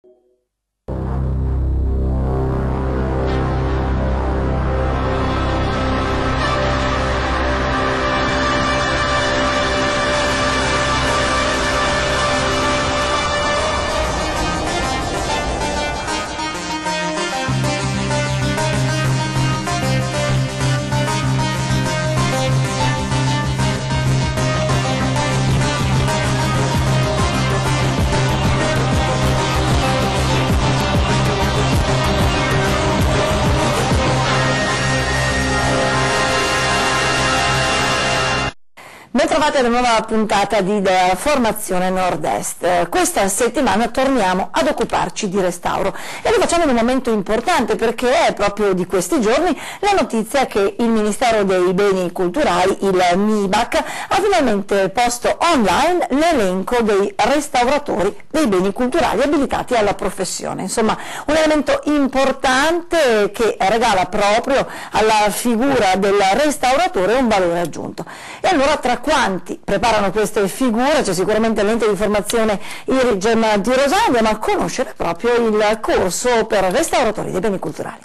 Bentrovati alla nuova puntata di Formazione Nord-Est. Questa settimana torniamo ad occuparci di restauro e lo facciamo in un momento importante perché è proprio di questi giorni la notizia che il Ministero dei Beni Culturali, il MIBAC, ha finalmente posto online l'elenco dei restauratori dei beni culturali abilitati alla professione. Insomma, un elemento importante che regala proprio alla figura del restauratore un valore aggiunto. E allora, tra quanti preparano queste figure c'è sicuramente l'ente di formazione IRIGEM di Rosà. Andiamo a conoscere proprio il corso per restauratori dei beni culturali.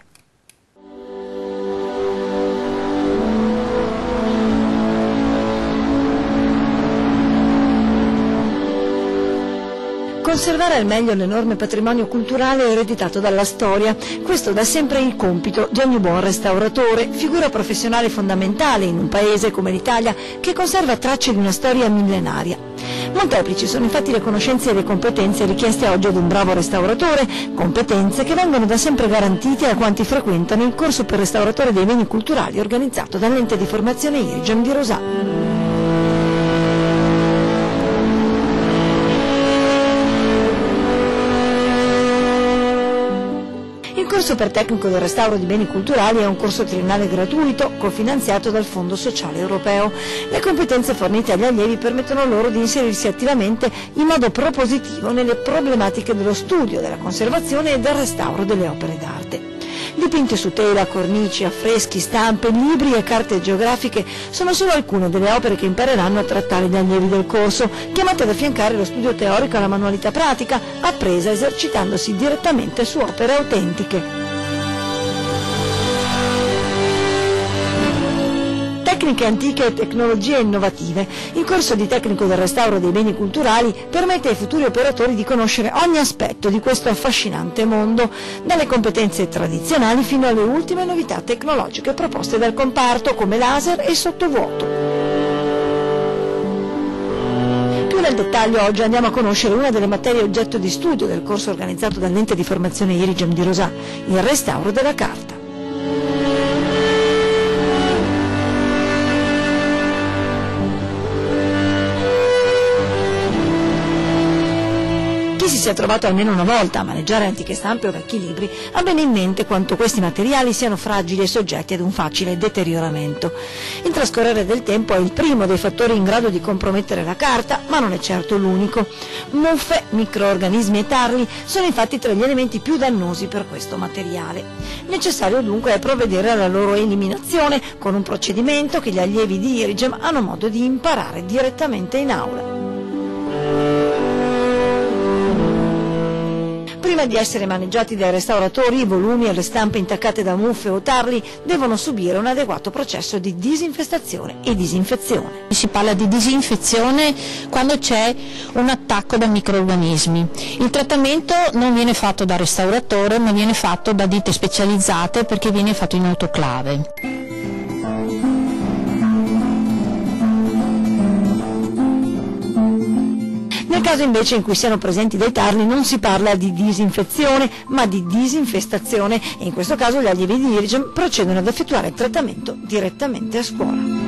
Conservare al meglio l'enorme patrimonio culturale ereditato dalla storia, questo da sempre il compito di ogni buon restauratore, figura professionale fondamentale in un paese come l'Italia che conserva tracce di una storia millenaria. Molteplici sono infatti le conoscenze e le competenze richieste oggi ad un bravo restauratore, competenze che vengono da sempre garantite a quanti frequentano il corso per restauratore dei beni culturali organizzato dall'ente di formazione IRIGEM di Rosà. Il corso per tecnico del restauro di beni culturali è un corso triennale gratuito, cofinanziato dal Fondo Sociale Europeo. Le competenze fornite agli allievi permettono loro di inserirsi attivamente in modo propositivo nelle problematiche dello studio, della conservazione e del restauro delle opere d'arte. Dipinte su tela, cornici, affreschi, stampe, libri e carte geografiche sono solo alcune delle opere che impareranno a trattare gli allievi del corso, chiamati ad affiancare lo studio teorico alla manualità pratica, appresa esercitandosi direttamente su opere autentiche. Tecniche antiche e tecnologie innovative. Il corso di tecnico del restauro dei beni culturali permette ai futuri operatori di conoscere ogni aspetto di questo affascinante mondo, dalle competenze tradizionali fino alle ultime novità tecnologiche proposte dal comparto come laser e sottovuoto. Più nel dettaglio oggi andiamo a conoscere una delle materie oggetto di studio del corso organizzato dall'ente di formazione IRIGEM di Rosà, il restauro della carta. Chi si sia trovato almeno una volta a maneggiare antiche stampe o vecchi libri ha bene in mente quanto questi materiali siano fragili e soggetti ad un facile deterioramento. Il trascorrere del tempo è il primo dei fattori in grado di compromettere la carta, ma non è certo l'unico. Muffe, microorganismi e tarli sono infatti tra gli elementi più dannosi per questo materiale. Necessario dunque è provvedere alla loro eliminazione con un procedimento che gli allievi di IRIGEM hanno modo di imparare direttamente in aula. Prima di essere maneggiati dai restauratori, i volumi e le stampe intaccate da muffe o tarli devono subire un adeguato processo di disinfestazione e disinfezione. Si parla di disinfezione quando c'è un attacco da microrganismi. Il trattamento non viene fatto da restauratore, ma viene fatto da ditte specializzate perché viene fatto in autoclave. Nel caso invece in cui siano presenti dei tarli non si parla di disinfezione ma di disinfestazione e in questo caso gli allievi di IRIGEM procedono ad effettuare il trattamento direttamente a scuola.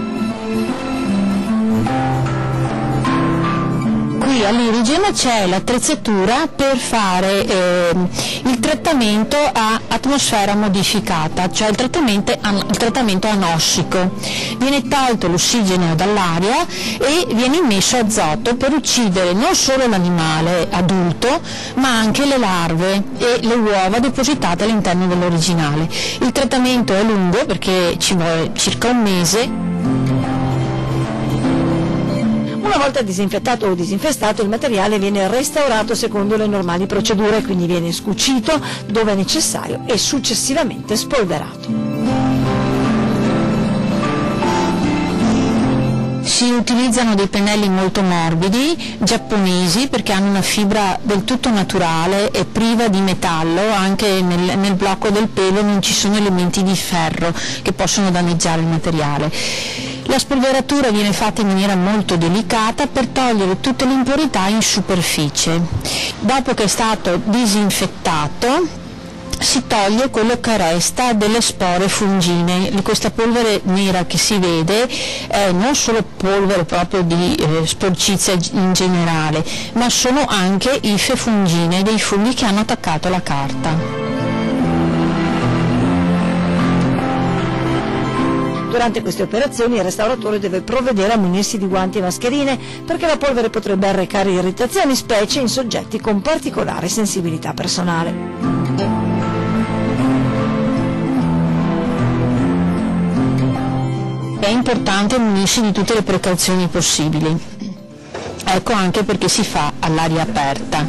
Qui all'IRIGEM c'è l'attrezzatura per fare il trattamento a atmosfera modificata, cioè il trattamento anossico. Viene tolto l'ossigeno dall'aria e viene immesso azoto per uccidere non solo l'animale adulto ma anche le larve e le uova depositate all'interno dell'originale. Il trattamento è lungo perché ci vuole circa un mese. Una volta disinfettato o disinfestato, il materiale viene restaurato secondo le normali procedure, quindi viene scucito dove è necessario e successivamente spolverato. Si utilizzano dei pennelli molto morbidi, giapponesi, perché hanno una fibra del tutto naturale e priva di metallo. Anche nel blocco del pelo non ci sono elementi di ferro che possono danneggiare il materiale. La spolveratura viene fatta in maniera molto delicata per togliere tutte le impurità in superficie. Dopo che è stato disinfettato, si toglie quello che resta delle spore fungine. Questa polvere nera che si vede è non solo polvere proprio di sporcizia in generale, ma sono anche ife fungine dei funghi che hanno attaccato la carta. Durante queste operazioni il restauratore deve provvedere a munirsi di guanti e mascherine, perché la polvere potrebbe arrecare irritazioni, specie in soggetti con particolare sensibilità personale. È importante munirsi di tutte le precauzioni possibili, ecco anche perché si fa all'aria aperta.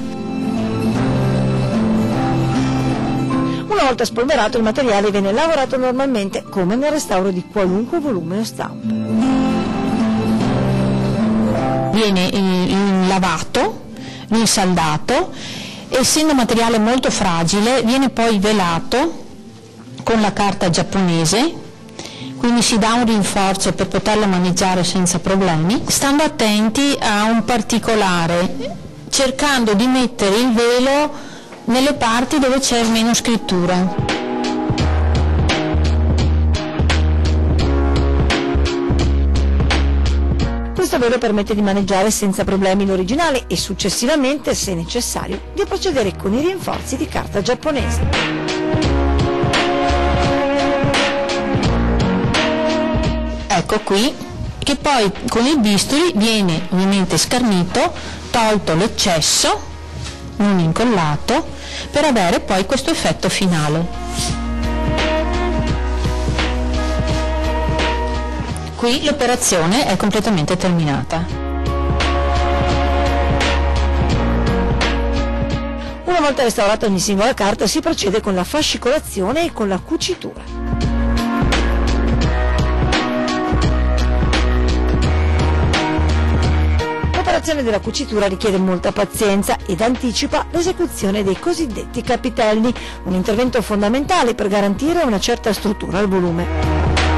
Una volta spolverato il materiale viene lavorato normalmente come nel restauro di qualunque volume o stampa. Viene lavato, rinsaldato, essendo materiale molto fragile viene poi velato con la carta giapponese, quindi si dà un rinforzo per poterla maneggiare senza problemi, stando attenti a un particolare, cercando di mettere il velo nelle parti dove c'è meno scrittura. Questo velo permette di maneggiare senza problemi l'originale e successivamente, se necessario, di procedere con i rinforzi di carta giapponese. Ecco qui che poi con il bisturi viene ovviamente scarnito, tolto l'eccesso, non incollato, per avere poi questo effetto finale. Qui l'operazione è completamente terminata. Una volta restaurata ogni singola carta si procede con la fascicolazione e con la cucitura. L'operazione della cucitura richiede molta pazienza ed anticipa l'esecuzione dei cosiddetti capitelli, un intervento fondamentale per garantire una certa struttura al volume.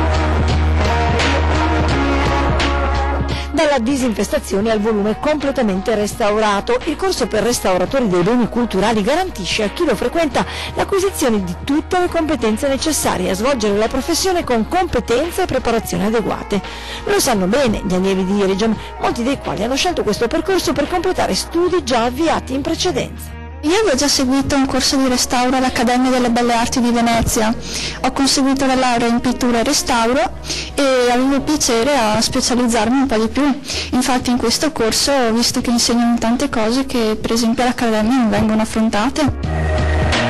Dalla disinfestazione al volume completamente restaurato, il corso per restauratori dei beni culturali garantisce a chi lo frequenta l'acquisizione di tutte le competenze necessarie a svolgere la professione con competenze e preparazioni adeguate. Lo sanno bene gli allievi di Iridium, molti dei quali hanno scelto questo percorso per completare studi già avviati in precedenza. Io avevo già seguito un corso di restauro all'Accademia delle Belle Arti di Venezia, ho conseguito la laurea in pittura e restauro e avevo piacere a specializzarmi un po' di più. Infatti in questo corso ho visto che insegnano tante cose che per esempio all'Accademia non vengono affrontate.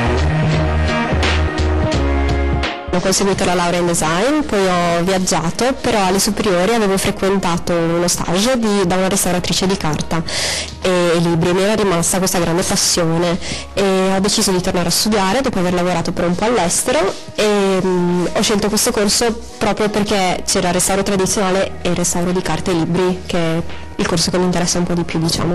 Ho conseguito la laurea in design, poi ho viaggiato, però alle superiori avevo frequentato uno stage da una restauratrice di carta e libri. Mi era rimasta questa grande passione e ho deciso di tornare a studiare dopo aver lavorato per un po' all'estero e ho scelto questo corso proprio perché c'era il restauro tradizionale e il restauro di carte e libri, che è il corso che mi interessa un po' di più, diciamo.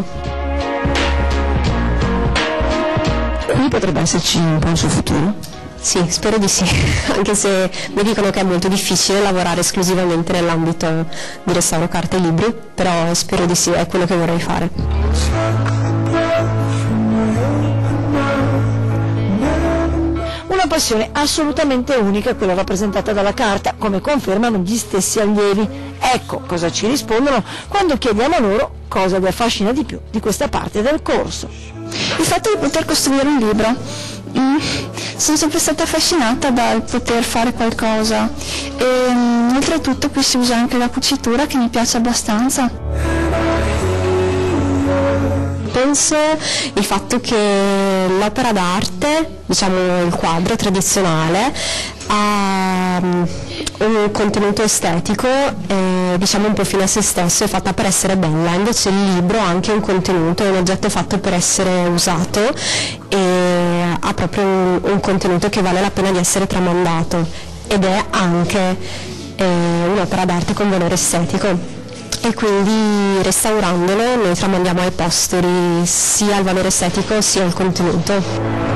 Qui potrebbe esserci un po' il suo futuro? Sì, spero di sì, anche se mi dicono che è molto difficile lavorare esclusivamente nell'ambito di restauro carte e libri, però spero di sì, è quello che vorrei fare. Una passione assolutamente unica, quella rappresentata dalla carta, come confermano gli stessi allievi. Ecco cosa ci rispondono quando chiediamo loro cosa li affascina di più di questa parte del corso. Il fatto di poter costruire un libro. Sono sempre stata affascinata dal poter fare qualcosa e oltretutto qui si usa anche la cucitura che mi piace abbastanza. Penso il fatto che l'opera d'arte, diciamo il quadro tradizionale, ha un contenuto estetico diciamo un po' fine a se stesso, è fatta per essere bella, invece il libro ha anche un contenuto, è un oggetto fatto per essere usato e ha proprio un contenuto che vale la pena di essere tramandato, ed è anche un'opera d'arte con valore estetico, e quindi restaurandolo noi tramandiamo ai posteri sia il valore estetico sia il contenuto.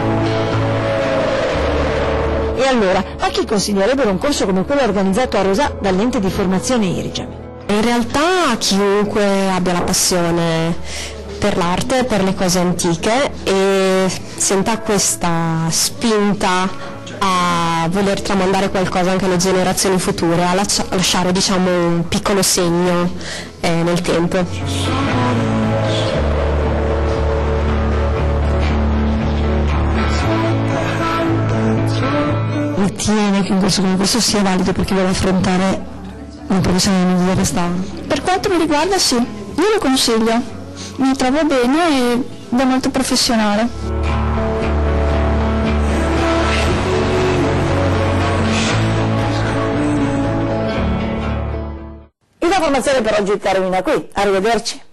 E allora, a chi consiglierebbero un corso come quello organizzato a Rosà dall'ente di formazione Irigem? In realtà a chiunque abbia la passione per l'arte, per le cose antiche e senta questa spinta a voler tramandare qualcosa anche alle generazioni future, a lasciare diciamo un piccolo segno nel tempo. Ritiene che un corso come questo sia valido per chi vuole affrontare una professione del restauro? Per quanto mi riguarda sì, io lo consiglio, mi trovo bene ed è molto professionale. La formazione per oggi termina qui, arrivederci.